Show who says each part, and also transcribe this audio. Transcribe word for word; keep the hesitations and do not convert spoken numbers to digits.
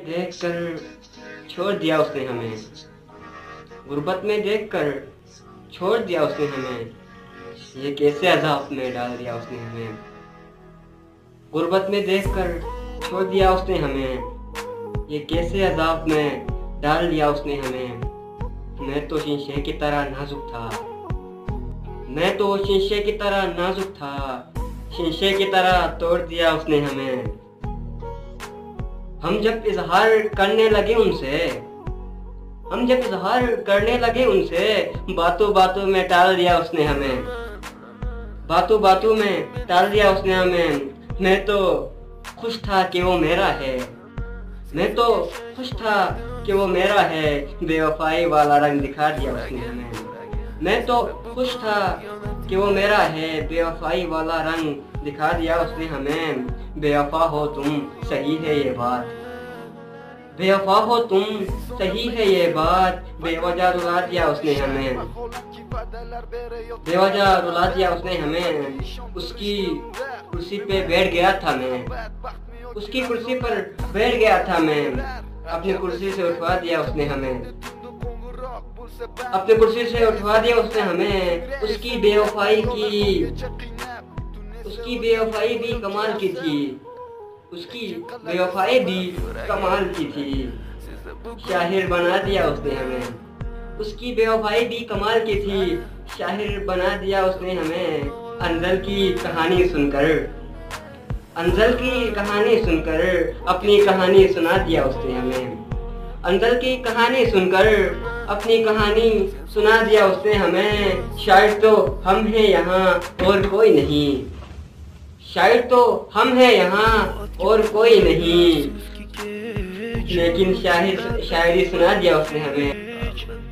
Speaker 1: देख कर छोड़ दिया उसने हमें, गुर्बत में देख कर छोड़ दिया उसने हमें, ये कैसे अजाब में डाल दिया उसने हमें। गुर्बत में देख कर छोड़ दिया उसने हमें, ये कैसे अजाब में डाल दिया उसने हमें। मैं तो शीशे की तरह नाजुक था, मैं तो शीशे की तरह नाजुक था, शीशे की तरह तोड़ दिया उसने हमें। हम जब इजहार करने लगे उनसे, हम जब इजहार करने लगे उनसे, बातों बातों में टाल दिया उसने हमें, बातों बातों में टाल दिया उसने हमें। मैं तो खुश था कि वो मेरा है, मैं तो खुश था कि वो मेरा है, बेवफाई वाला रंग दिखा दिया उसने हमें। मैं तो खुश था कि वो मेरा है, बेवफाई वाला रंग दिखा दिया उसने हमें। बेवफा हो तुम सही है ये बात, बेवफा हो तुम सही है ये बात, बेवजह रुला दिया उसने हमें, बेवजह रुला दिया उसने हमें। उसकी कुर्सी पे बैठ गया था मैं, उसकी कुर्सी पर बैठ गया था मैं, अपनी कुर्सी से उठवा दिया उसने हमें, अपनी कुर्सी से उठवा दिया उसने हमें। उसकी बेवफाई की, उसकी बेवफाई भी कमाल की थी, उसकी बेवफाई भी कमाल की थी, शाहिर बना दिया उसने हमें। उसकी बेवफाई भी कमाल की थी, शाहिर बना दिया उसने हमें। अंजल की कहानी सुनकर, अंजल की कहानी सुनकर अपनी कहानी सुना दिया उसने हमें। अंजल की कहानी सुनकर अपनी कहानी सुना दिया उसने हमें। शायद तो हम हैं यहाँ और कोई नहीं, शायद तो हम हैं यहाँ और कोई नहीं, लेकिन शाहिर शायरी सुना दिया उसने हमें।